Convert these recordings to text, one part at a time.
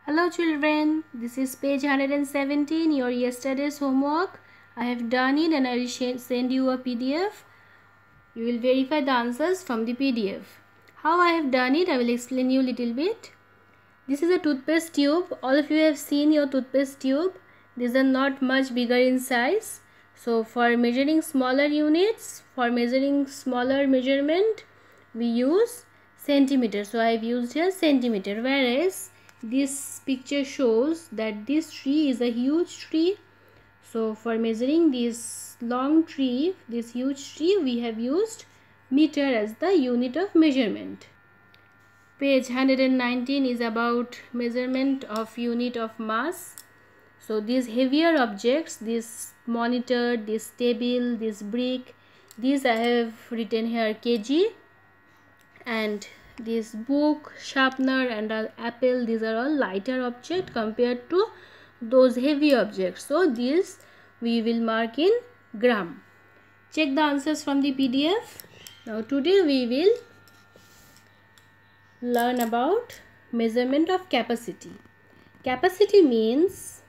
Hello children, this is page 117, your yesterday's homework. I have done it and I will send you a PDF. You will verify the answers from the PDF. How I have done it, I will explain you a little bit. This is a toothpaste tube. All of you have seen your toothpaste tube. These are not much bigger in size. So for measuring smaller units, for measuring smaller measurement, we use centimeter. So I have used here centimeter, whereas this picture shows that this tree is a huge tree. So for measuring this long tree, this huge tree, we have used meter as the unit of measurement. Page 119 is about measurement of unit of mass. So these heavier objects, this monitor, this table, this brick, these I have written here kg, and this book, sharpener and apple, these are all lighter object compared to those heavy objects. So these we will mark in gram. Check the answers from the PDF. Now today we will learn about measurement of capacity. Capacity means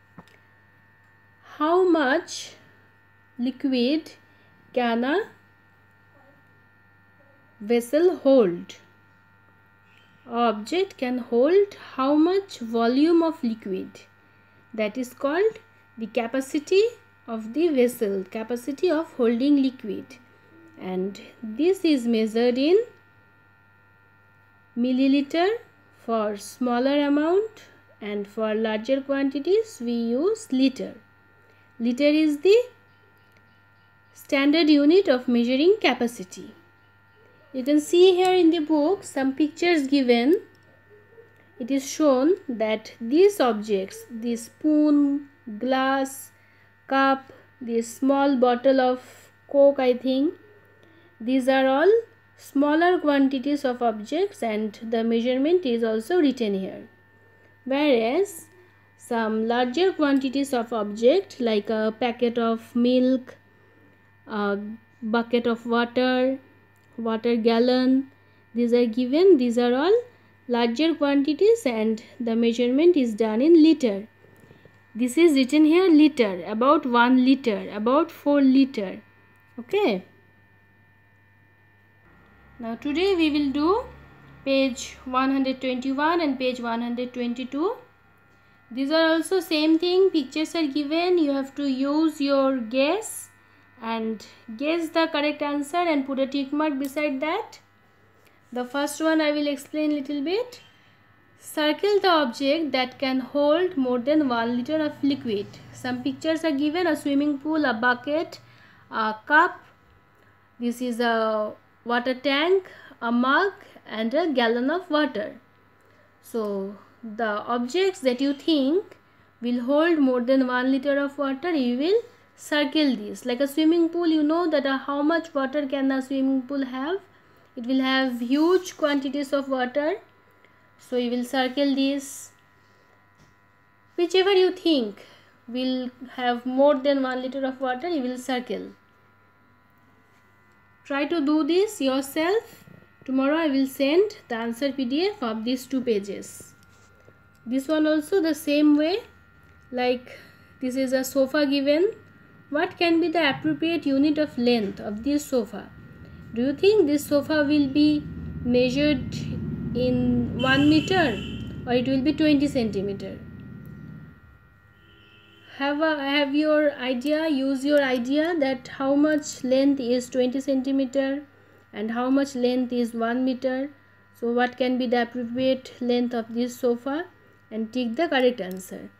how much liquid can a vessel hold. Object can hold how much volume of liquid. That is called the capacity of the vessel, capacity of holding liquid, and this is measured in milliliter for smaller amount, and for larger quantities we use liter. Liter is the standard unit of measuring capacity. You can see here in the book some pictures given. It is shown that these objects, this spoon, glass, cup, this small bottle of Coke, I think, these are all smaller quantities of objects and the measurement is also written here. Whereas some larger quantities of object like a packet of milk, a bucket of water, water gallon, these are given. These are all larger quantities and the measurement is done in liter. This is written here liter, about 1 liter, about 4 liter. Okay. Now today we will do page 121 and page 122. These are also same thing. Pictures are given. You have to use your guess and guess the correct answer and put a tick mark beside that. The first one I will explain little bit. Circle the object that can hold more than 1 liter of liquid. Some pictures are given: a swimming pool, a bucket, a cup. This is a water tank, a mug and a gallon of water. So the objects that you think will hold more than 1 liter of water, you will circle this. Like a swimming pool, you know that how much water can a swimming pool have. It will have huge quantities of water. So you will circle this. Whichever you think will have more than 1 liter of water, you will circle. Try to do this yourself. Tomorrow I will send the answer PDF of these 2 pages. This one also the same way. Like this is a sofa given. What can be the appropriate unit of length of this sofa? Do you think this sofa will be measured in 1 meter or it will be 20 centimeter? Have your idea, use your idea that how much length is 20 centimeter and how much length is 1 meter. So what can be the appropriate length of this sofa, and take the correct answer.